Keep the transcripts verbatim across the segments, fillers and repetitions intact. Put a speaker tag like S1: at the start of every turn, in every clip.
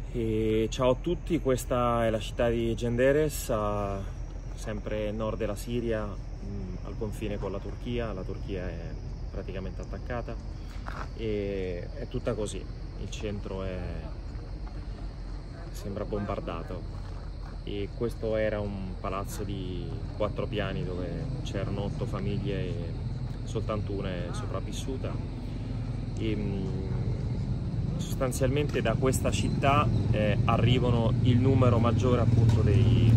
S1: E ciao a tutti, questa è la città di Cenderes, a, sempre a nord della Siria, mh, al confine con la Turchia. La Turchia è praticamente attaccata e è tutta così, il centro è, sembra bombardato. E questo era un palazzo di quattro piani dove c'erano otto famiglie e soltanto una è sopravvissuta. E, mh, sostanzialmente da questa città eh, arrivano il numero maggiore appunto dei,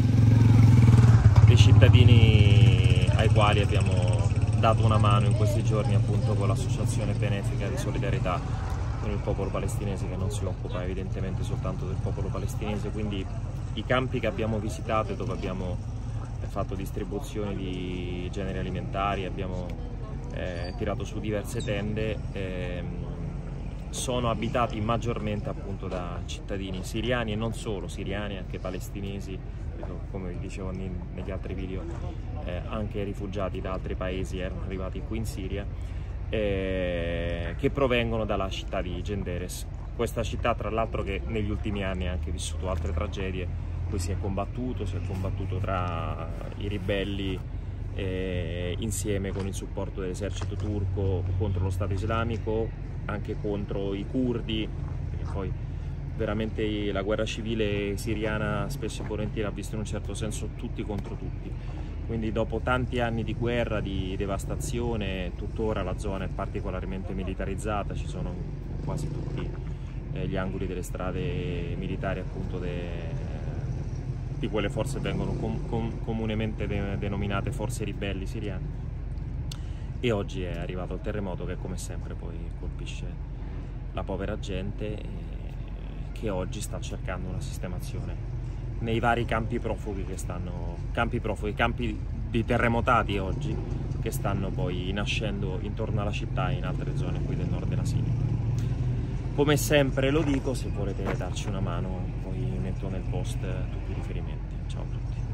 S1: dei cittadini ai quali abbiamo dato una mano in questi giorni appunto con l'associazione benefica di solidarietà con il popolo palestinese, che non si occupa evidentemente soltanto del popolo palestinese. Quindi i campi che abbiamo visitato e dove abbiamo fatto distribuzioni di generi alimentari, abbiamo eh, tirato su diverse tende, eh, sono abitati maggiormente appunto da cittadini siriani e non solo siriani, anche palestinesi, come vi dicevo negli altri video, eh, anche rifugiati da altri paesi erano arrivati qui in Siria, eh, che provengono dalla città di Cenderes. Questa città, tra l'altro, che negli ultimi anni ha anche vissuto altre tragedie, qui si è combattuto, si è combattuto tra i ribelli eh, insieme con il supporto dell'esercito turco contro lo Stato islamico, anche contro i curdi, perché poi veramente la guerra civile siriana spesso e volentieri ha visto in un certo senso tutti contro tutti. Quindi dopo tanti anni di guerra, di devastazione, tuttora la zona è particolarmente militarizzata, ci sono quasi tutti eh, gli angoli delle strade militari appunto de, di quelle forze vengono com, com, comunemente de, denominate forze ribelli siriane. E oggi è arrivato il terremoto che come sempre poi colpisce la povera gente, che oggi sta cercando una sistemazione nei vari campi profughi che stanno, campi profughi, campi di terremotati oggi, che stanno poi nascendo intorno alla città e in altre zone qui del nord della Siria. Come sempre lo dico, se volete darci una mano poi metto nel post tutti i riferimenti. Ciao a tutti.